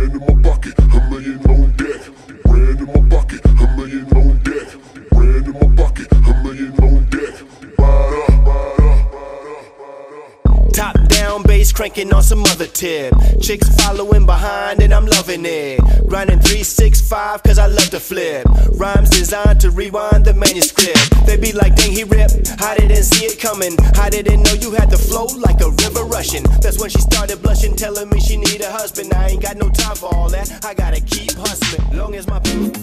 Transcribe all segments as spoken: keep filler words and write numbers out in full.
Brand in my pocket, a million on deck. Brand in my pocket, a million on deck. Brand in my pocket, a million on deck. Ride up, ride up, ride up. Top down bass cranking on some other tip. Chicks following behind and I'm loving it. Grinding three six five cause I love to flip. Rhymes designed to rewind the manuscript. They be like, dang, he ripped. I didn't see it coming. I didn't know you had the flow like a river rushing. That's when she started blushing, telling me she need a husband. I ain't got no time for all that. I gotta keep hustling. Long as my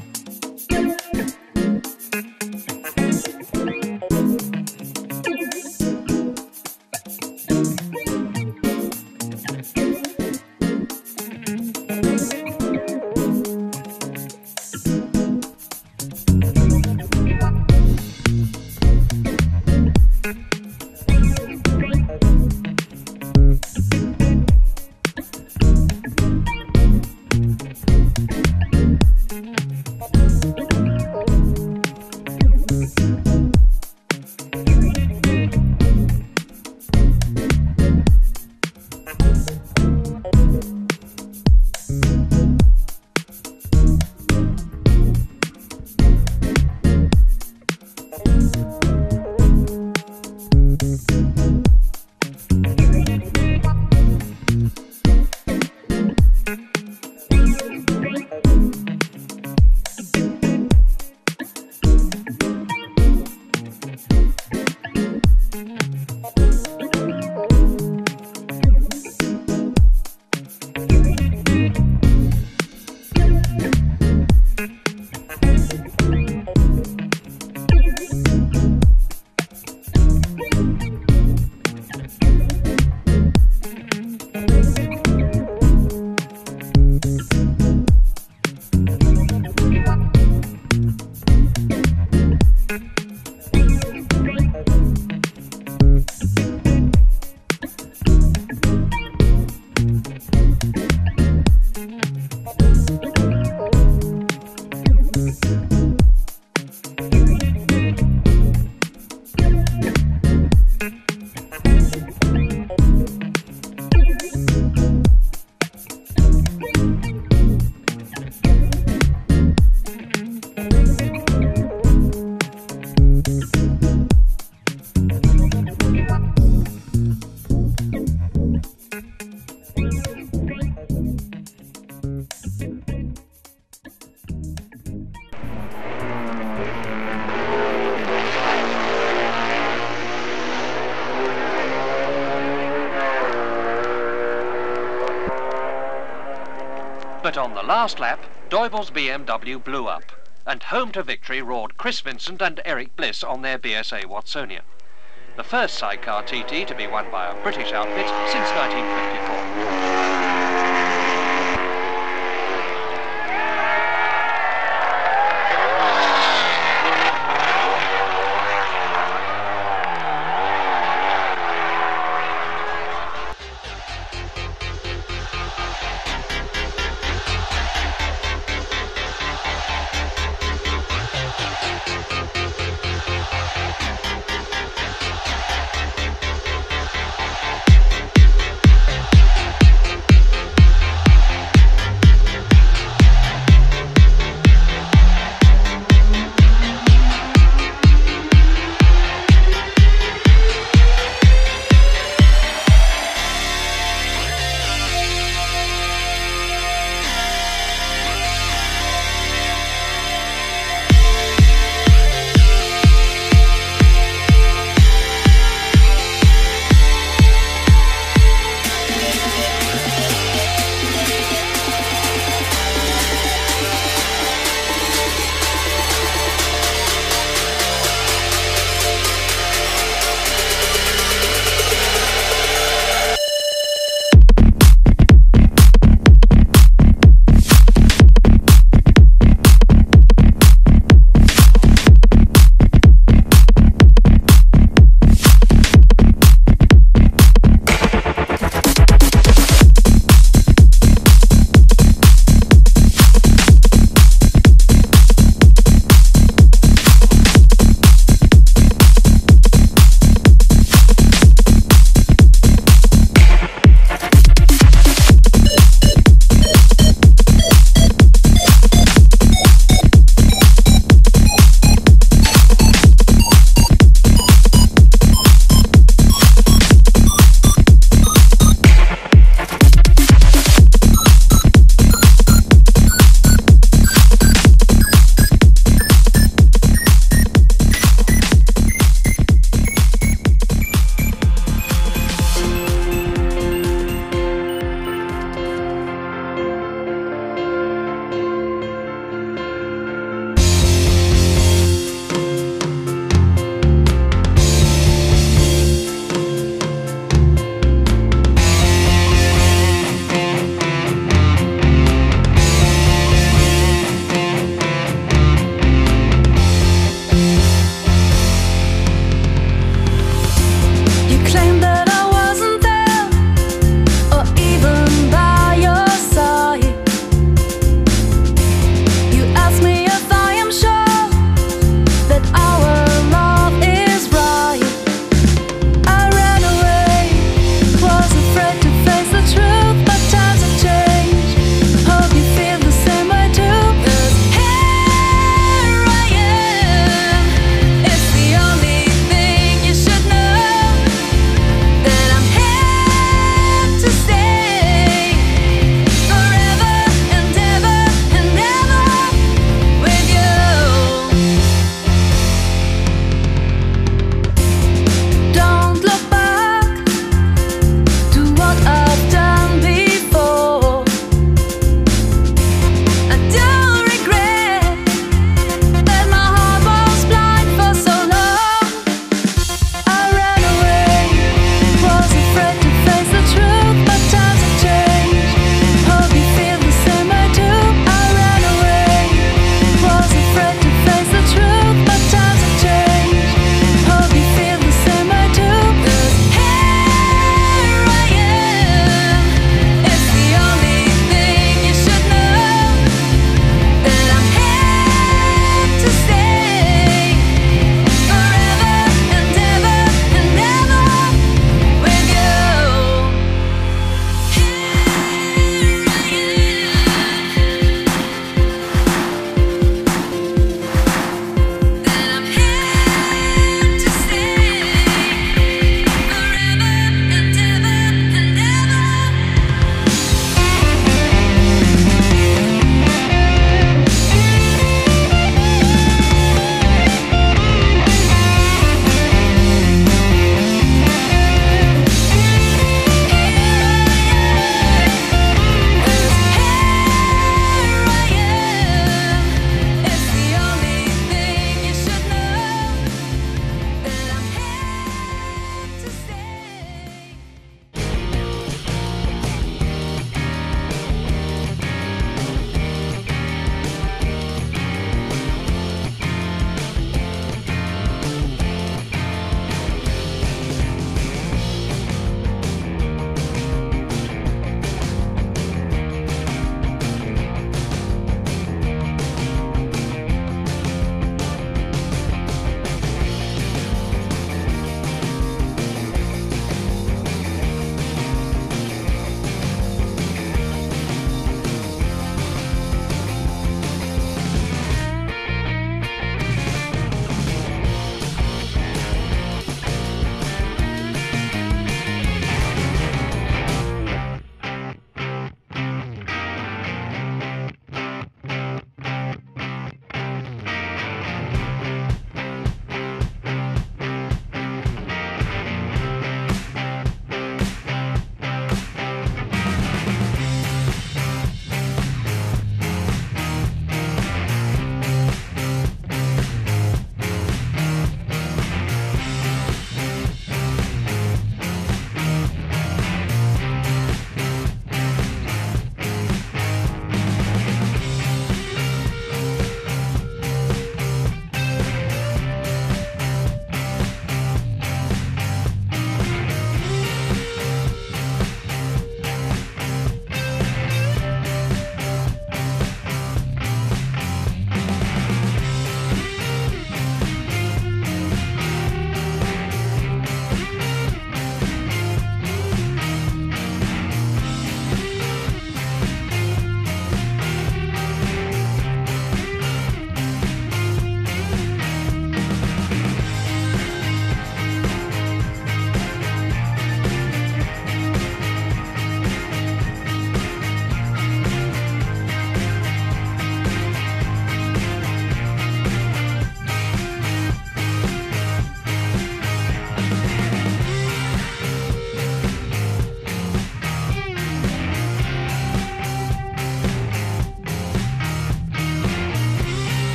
But on the last lap, Deubel's B M W blew up, and home to victory roared Chris Vincent and Eric Bliss on their B S A Watsonia. The first sidecar T T to be won by a British outfit since nineteen fifty-four.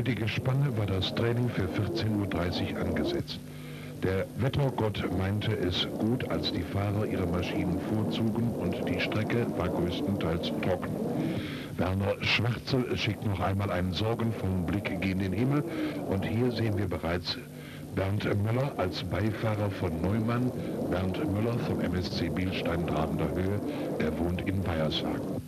die Gespanne war das Training für vierzehn Uhr dreißig angesetzt. Der Wettergott meinte es gut, als die Fahrer ihre Maschinen vorzogen und die Strecke war größtenteils trocken. Werner Schwarzel schickt noch einmal einen sorgenvollen Blick gen den Himmel und hier sehen wir bereits Bernd Müller als Beifahrer von Neumann. Bernd Müller vom M S C Bilstein Trabender Höhe, er wohnt in Baiershagen.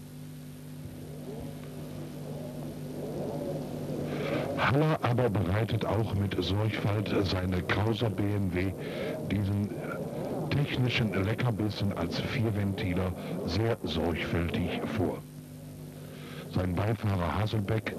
Haller aber bereitet auch mit Sorgfalt seine Krauser B M W diesen technischen Leckerbissen als Vierventiler sehr sorgfältig vor. Sein Beifahrer Haselbeck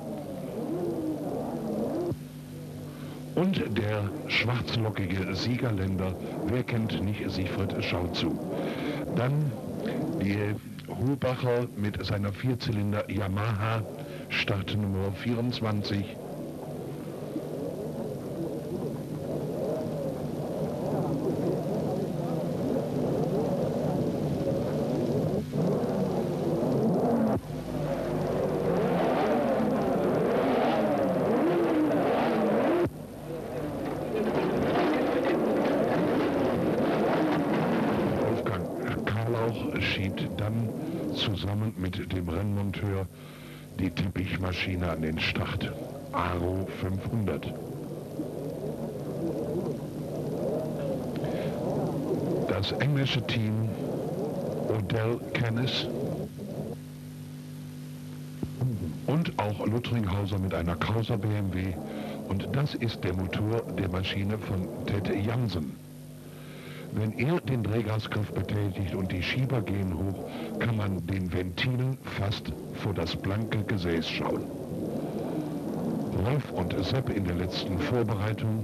und der schwarzlockige Siegerländer, wer kennt nicht Siegfried, schaut zu. Dann die Hobacher mit seiner Vierzylinder Yamaha Startnummer vierundzwanzig. Wolfgang Karlauch schiebt dann zusammen mit dem Rennmonteur die Teppichmaschine an den Start. Aro fünfhundert. Das englische Team Odell Kennis und auch Luttringhauser mit einer Krauser B M W, und das ist der Motor der Maschine von Ted Jansen. Wenn er den Drehgasgriff betätigt und die Schieber gehen hoch, kann man den Ventilen fast vor das blanke Gesäß schauen. Rolf und Sepp in der letzten Vorbereitung.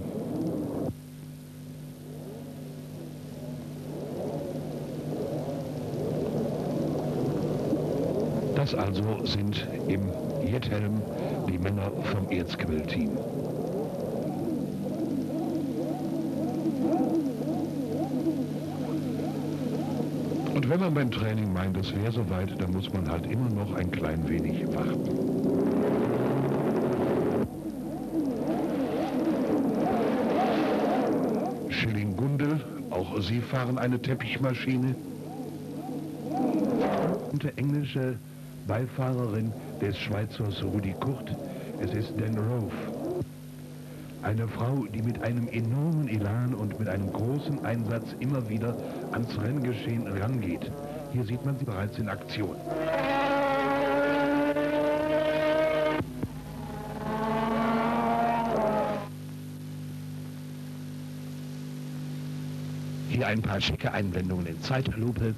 Das also sind im Jethelm die Männer vom Erzquell-Team. Und wenn man beim Training meint, es wäre soweit, dann muss man halt immer noch ein klein wenig warten. Schilling-Gundel, auch sie fahren eine Teppichmaschine. Und die englische Beifahrerin des Schweizers Rudi Kurt, es ist Dan Rove. Eine Frau, die mit einem enormen Elan und mit einem großen Einsatz immer wieder ans Renngeschehen rangeht. Hier sieht man sie bereits in Aktion. Hier ein paar schicke Einblendungen in Zeitlupe.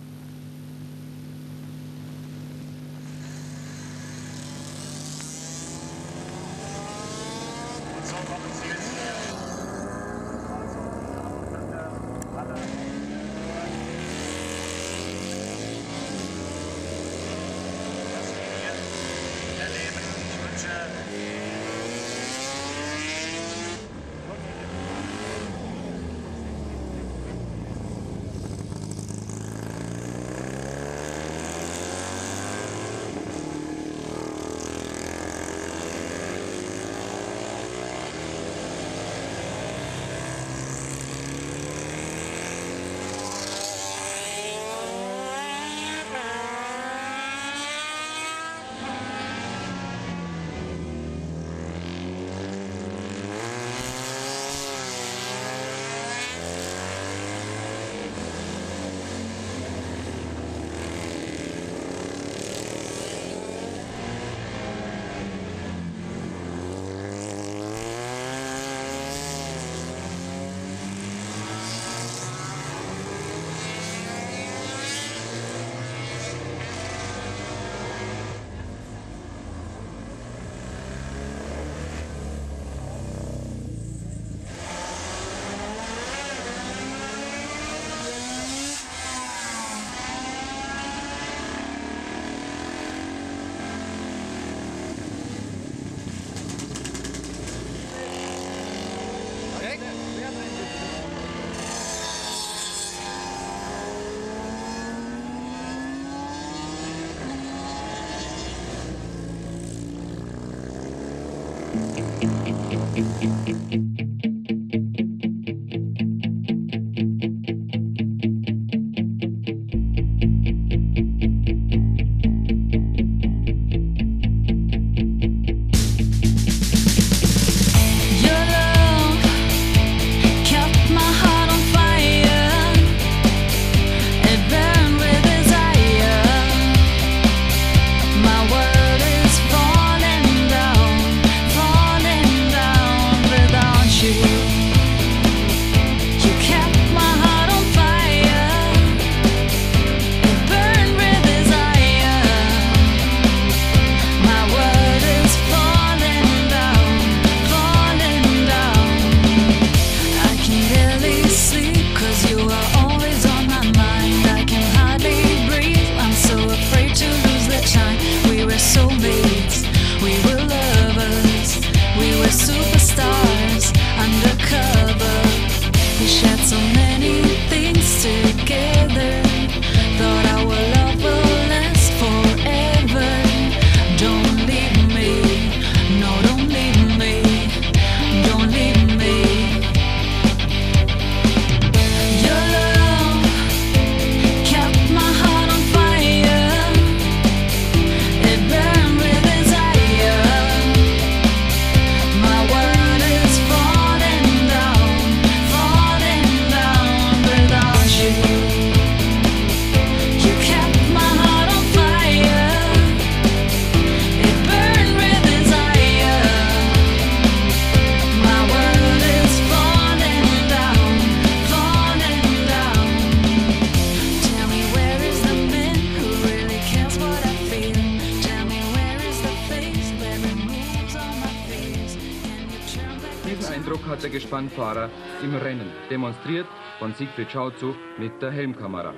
Hat der Gespannfahrer im Rennen, demonstriert von Siegfried Schauzu mit der Helmkamera.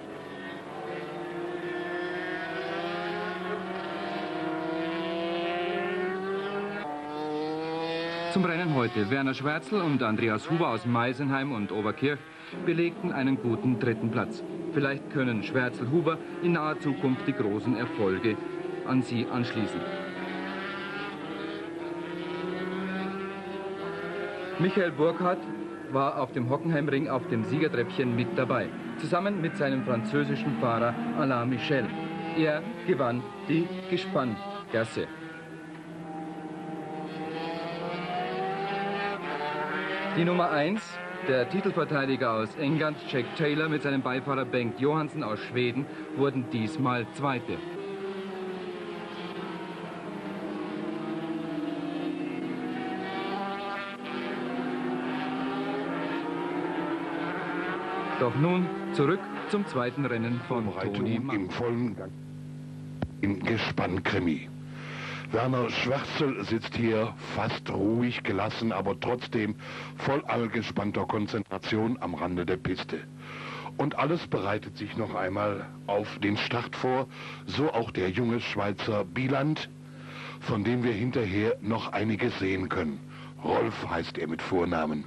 Zum Rennen heute. Werner Schwärzel und Andreas Huber aus Meisenheim und Oberkirch belegten einen guten dritten Platz. Vielleicht können Schwärzel-Huber in naher Zukunft die großen Erfolge an sie anschließen. Michael Burkhardt war auf dem Hockenheimring auf dem Siegertreppchen mit dabei, zusammen mit seinem französischen Fahrer Alain Michel. Er gewann die Gespanngasse. Die Nummer eins, der Titelverteidiger aus England, Jack Taylor, mit seinem Beifahrer Bengt Johansen aus Schweden, wurden diesmal Zweite. Doch nun zurück zum zweiten Rennen von Toni Mann. Im vollen Gang. Im Gespannkrimi. Werner Schwärzel sitzt hier fast ruhig, gelassen, aber trotzdem voll allgespannter Konzentration am Rande der Piste. Und alles bereitet sich noch einmal auf den Start vor, so auch der junge Schweizer Bieland, von dem wir hinterher noch einiges sehen können. Rolf heißt er mit Vornamen.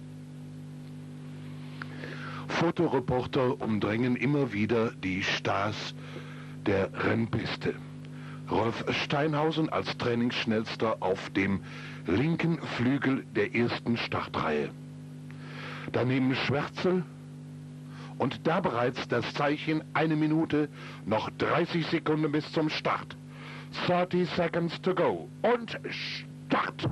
Fotoreporter umdrängen immer wieder die Stars der Rennpiste. Rolf Steinhausen als Trainingsschnellster auf dem linken Flügel der ersten Startreihe. Daneben Schwärzel und da bereits das Zeichen eine Minute, noch dreißig Sekunden bis zum Start. thirty seconds to go und Start!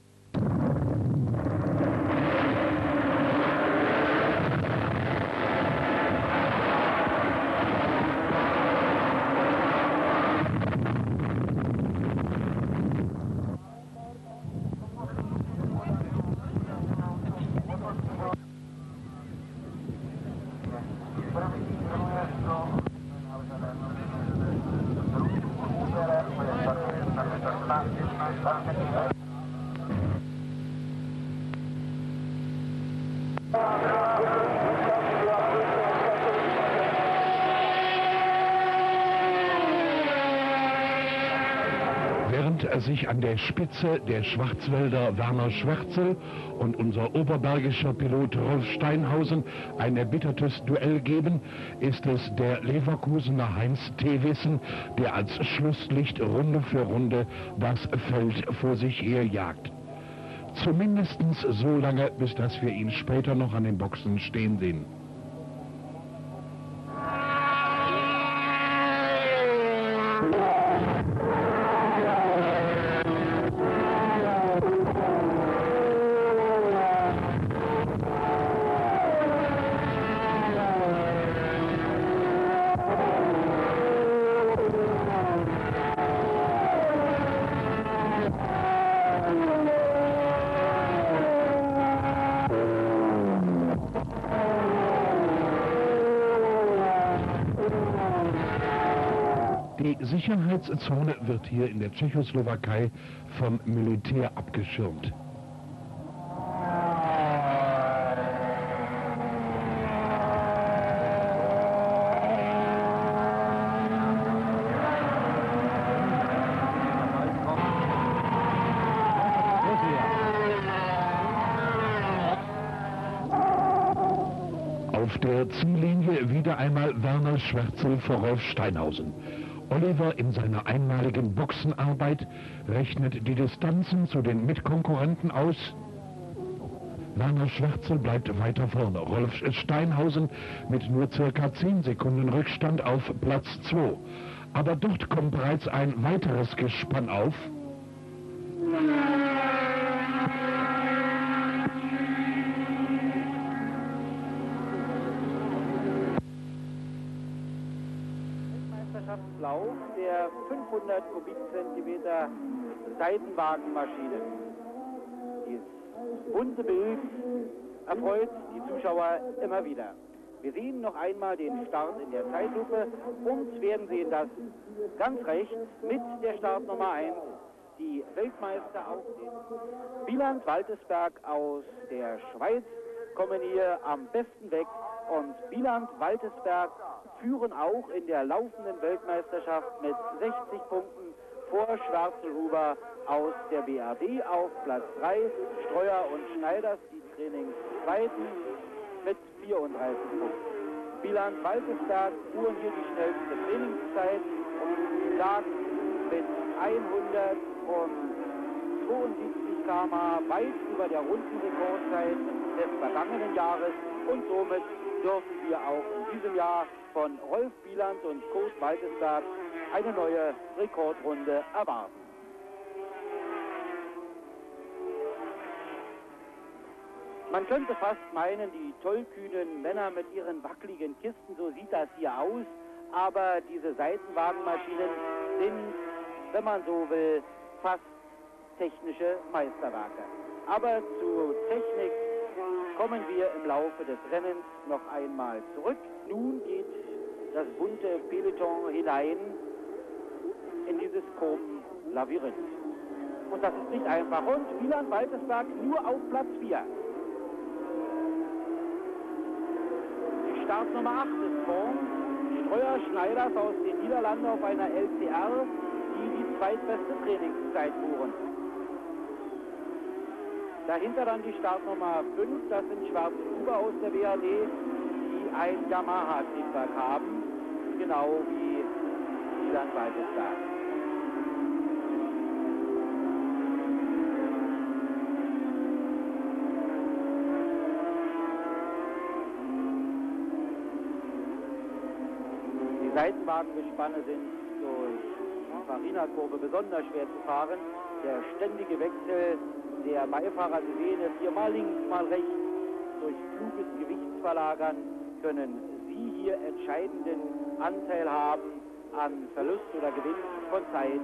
Während sich an der Spitze der Schwarzwälder Werner Schwärzel und unser oberbergischer Pilot Rolf Steinhausen ein erbittertes Duell geben, ist es der Leverkusener Heinz Tewissen, der als Schlusslicht Runde für Runde das Feld vor sich her jagt. Zumindest so lange, bis dass wir ihn später noch an den Boxen stehen sehen. Die Sicherheitszone wird hier in der Tschechoslowakei vom Militär abgeschirmt. Auf der Ziellinie wieder einmal Werner Schwärzel vor Rolf Steinhausen. Oliver in seiner einmaligen Boxenarbeit rechnet die Distanzen zu den Mitkonkurrenten aus. Werner Schwärzel bleibt weiter vorne. Rolf Steinhausen mit nur circa zehn Sekunden Rückstand auf Platz zwei. Aber dort kommt bereits ein weiteres Gespann auf. Lauf der fünfhundert Kubikzentimeter Seitenwagenmaschine. Dieses bunte Bild erfreut die Zuschauer immer wieder. Wir sehen noch einmal den Start in der Zeitlupe und werden sehen, dass ganz rechts mit der Startnummer eins die Weltmeister auf den Wieland Waltesberg aus der Schweiz kommen hier am besten weg und Wieland Waltesberg führen auch in der laufenden Weltmeisterschaft mit sechzig Punkten vor Schwarzelhuber aus der B R D auf Platz drei. Streuer und Schneiders, die Trainingszweiten, mit vierunddreißig Punkten. Wieland Waltesberg fuhren hier die schnellste Trainingszeit und lag mit hundertzweiundsiebzig Kilometer pro Stunde weit über der Rundenrekordzeit des vergangenen Jahres und somit dürfen wir auch in diesem Jahr von Rolf Wieland und Kurt Waltesberg eine neue Rekordrunde erwarten. Man könnte fast meinen, die tollkühnen Männer mit ihren wackeligen Kisten, so sieht das hier aus, aber diese Seitenwagenmaschinen sind, wenn man so will, fast technische Meisterwerke. Aber zu Technik kommen wir im Laufe des Rennens noch einmal zurück. Nun geht das bunte Peloton hinein in dieses Kurvenlabyrinth. Und das ist nicht einfach. Und Wieland Waltesberg nur auf Platz vier. Die Startnummer acht ist vorn. Streuer Schneiders aus den Niederlanden auf einer L C R, die die zweitbeste Trainingszeit fuhren. Dahinter dann die Startnummer fünf, das sind Schwarzelhuber aus der B R D, die ein Yamaha-Triebwerk haben, genau wie Wieland Waltesberg. Die Seitenwagengespanne sind durch Farina-Kurve besonders schwer zu fahren. Der ständige Wechsel der Beifahrer, Sie sehen es hier mal links, mal rechts, durch kluges Gewichtsverlagern können Sie hier entscheidenden Anteil haben an Verlust oder Gewinn von Zeit.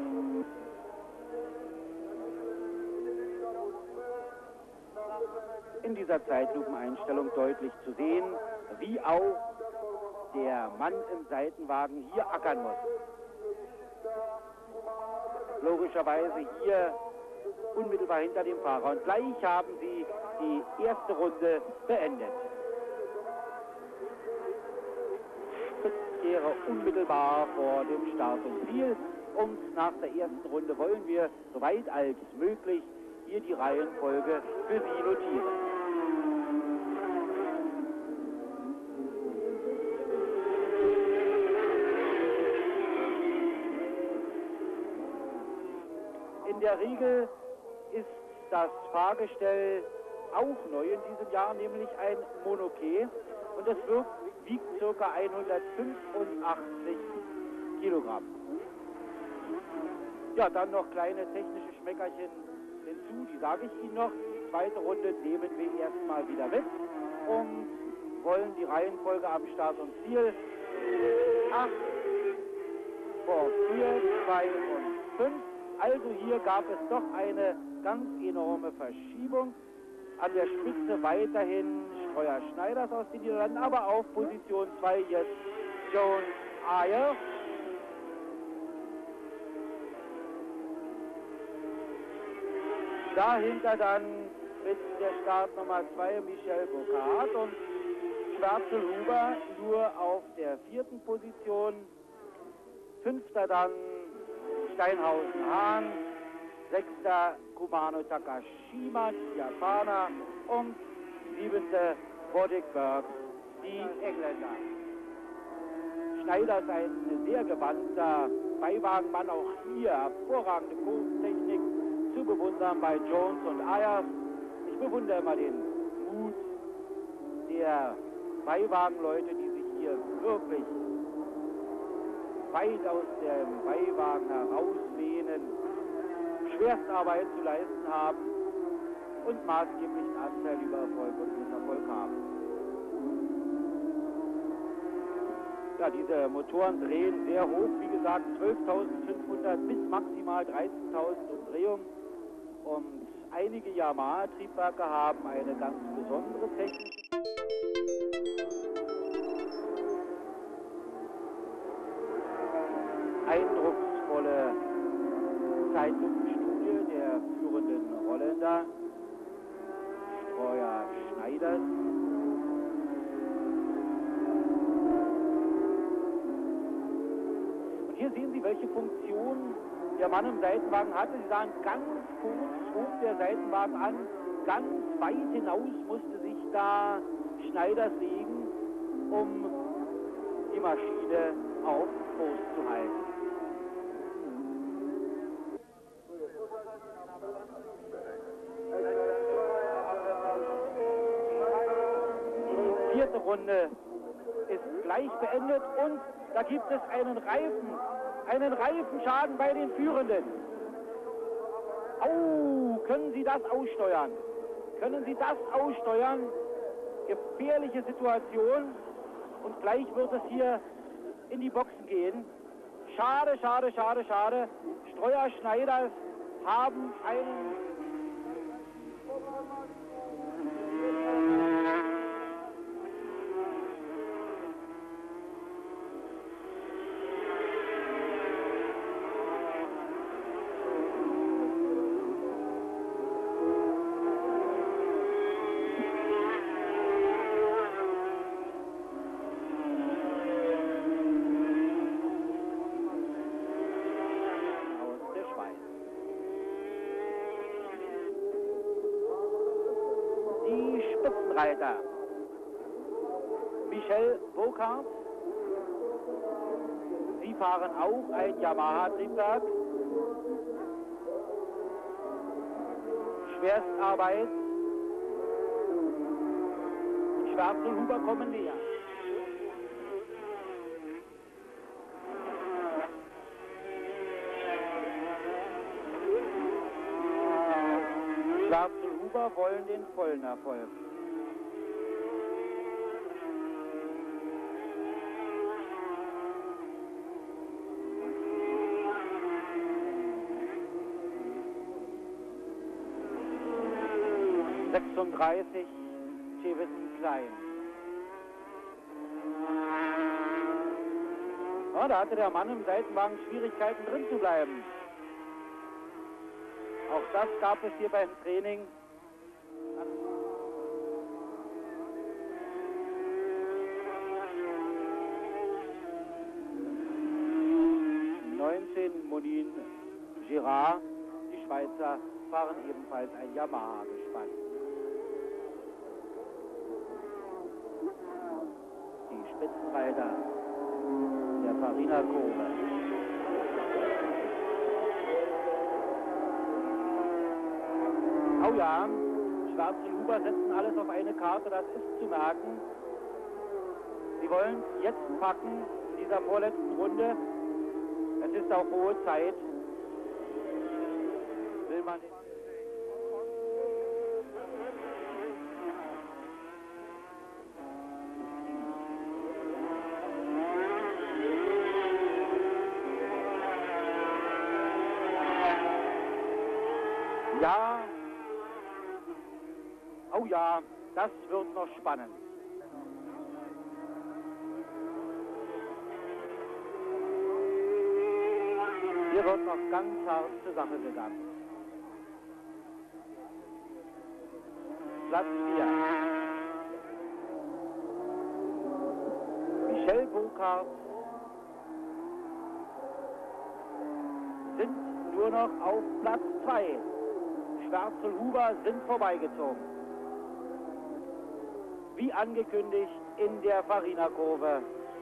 In dieser Zeitlupeneinstellung deutlich zu sehen, wie auch der Mann im Seitenwagen hier ackern muss. Logischerweise hier unmittelbar hinter dem Fahrer. Und gleich haben sie die erste Runde beendet. Kehre unmittelbar vor dem Start und Ziel. Und nach der ersten Runde wollen wir, soweit als möglich, hier die Reihenfolge für Sie notieren. In der Regel ist das Fahrgestell auch neu in diesem Jahr, nämlich ein Monoké. Und das wirkt, wiegt ca. hundertfünfundachtzig Kilogramm. Ja, dann noch kleine technische Schmeckerchen hinzu, die sage ich Ihnen noch. Die zweite Runde nehmen wir erstmal wieder mit und wollen die Reihenfolge am Start und Ziel acht, vor vier, zwei und fünf. Also hier gab es doch eine ganz enorme Verschiebung. An der Spitze weiterhin Streuer Schneiders aus den Niederlanden, aber auf Position zwei jetzt Jones Ayer. Dahinter dann mit der Startnummer zwei Michel Bocard und Schwarzel-Huber nur auf der vierten Position. Fünfter dann Steinhausen-Hahn. Sechster Kumano Takashima, die Japaner. Und siebente Boddick-Berg, die Engländer. Schneider ist ein sehr gewandter Beiwagenmann, auch hier hervorragende Kurstechnik zu bewundern bei Jones und Ayers. Ich bewundere immer den Mut der Beiwagenleute, die sich hier wirklich weit aus dem Beiwagen herauslehnen, Schwerstarbeit zu leisten haben und maßgeblichen Anteil über Erfolg und Misserfolg haben. Ja, diese Motoren drehen sehr hoch, wie gesagt, zwölftausendfünfhundert bis maximal dreizehntausend Umdrehungen. Und einige Yamaha-Triebwerke haben eine ganz besondere Technik. Eindrucksvolle Zeitlupenstudie der führenden Holländer, Streuer Schneiders. Und hier sehen Sie, welche Funktion der Mann im Seitenwagen hatte. Sie sahen ganz kurz, hob der Seitenwagen an, ganz weit hinaus musste sich da Schneiders legen, um die Maschine auf Kurs zu halten. Die vierte Runde ist gleich beendet und da gibt es einen Reifen, einen Reifenschaden bei den Führenden. Au, können Sie das aussteuern? Können Sie das aussteuern? Gefährliche Situation und gleich wird es hier in die Boxen gehen. Schade, schade, schade, schade. Streuer Schneiders haben einen Reiter. Michel Bocard. Sie fahren auch ein Yamaha-Triebwerk. Schwerstarbeit. Und Schwarzel-Huber kommen näher. Schwarzel-Huber wollen den vollen Erfolg. sechsunddreißig, Jevison Klein. Ja, da hatte der Mann im Seitenwagen Schwierigkeiten drin zu bleiben. Auch das gab es hier beim Training. neunzehn Monin Girard, die Schweizer, fahren ebenfalls ein Yamaha-Gespann. Die Spitzenreiter der Farina Kurve. Oh ja, Schwarzel-Huber setzen alles auf eine Karte, das ist zu merken. Sie wollen es jetzt packen in dieser vorletzten Runde. Es ist auch hohe Zeit. Will man nicht. Ja. Oh ja, das wird noch spannend. Hier wird noch ganz hart zur Sache gegangen. Platz vier. Michel Burkhardt sind nur noch auf Platz zwei. Schwarzel-Huber sind vorbeigezogen. Wie angekündigt in der Farina-Kurve.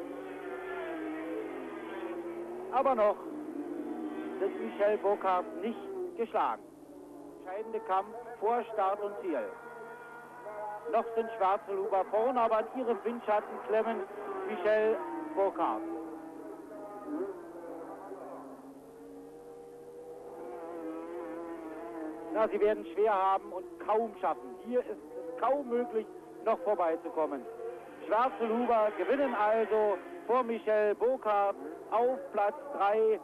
Aber noch sind Michel Burkhardt nicht geschlagen. Entscheidende Kampf vor Start und Ziel. Noch sind Schwarzel-Huber vorne, aber an ihrem Windschatten klemmen Michel Burkhardt. Na, sie werden schwer haben und kaum schaffen. Hier ist es kaum möglich, noch vorbeizukommen. Schwarzel-Huber gewinnen also vor Michel Burkhardt auf Platz drei.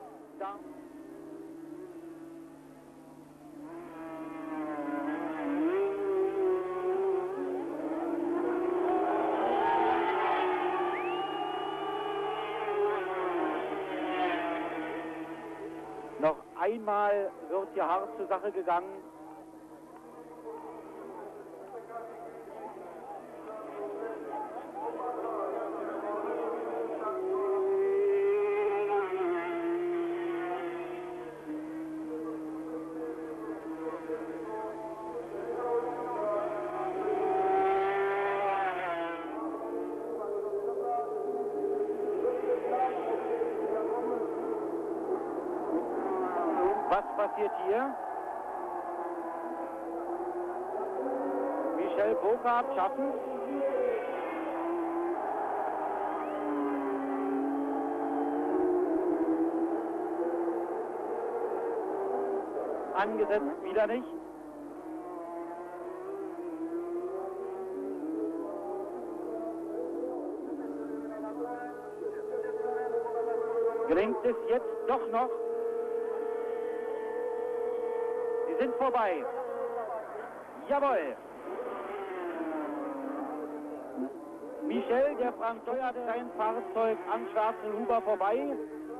Noch einmal wird hier hart zur Sache gegangen. Was passiert hier? Michel Burkhardt schaffen. Angesetzt wieder nicht. Gelingt es jetzt doch noch? Sie sind vorbei. Jawohl. Michel, der Franz steuert sein Fahrzeug an Schwarzel-Huber vorbei.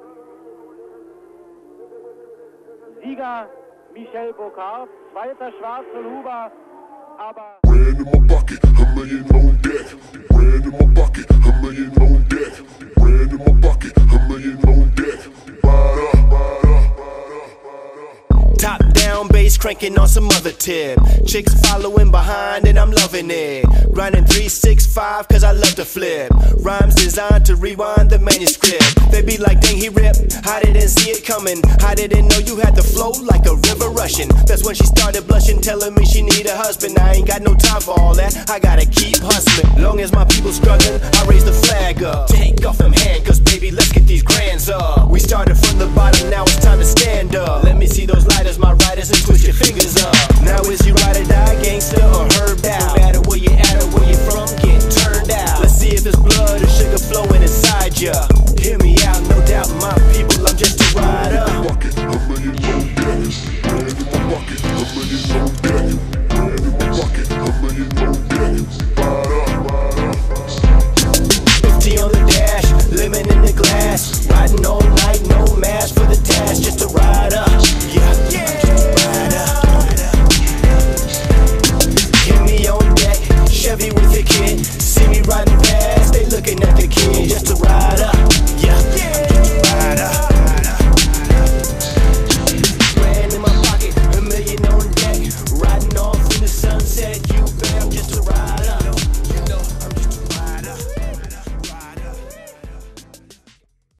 Sieger Michel Burkhardt, zweiter Schwarzel-Huber, aber... Ran in my pocket, a million on deck. Ran in my pocket, a million on deck. Ran in my pocket, a million on deck. Bada, bada, bada. Top down bass cranking on some other tip. Chicks following behind and I'm loving it. Grinding three six five cause I love to flip. Rhymes designed to rewind the manuscript. They be like, dang, he ripped. I didn't see it coming. I didn't know you had the flow like a river rushing. That's when she started blushing, telling me she need a husband. I ain't got no time for all that. I gotta keep hustling. Long as my people struggling, I raise the flag up. Take off them handcuffs, baby, let's get these grands up. We started from the bottom, now it's time to stand up. Let me see those lighters, my riders, and twist your fingers up. Now is you ride or die, gangster, or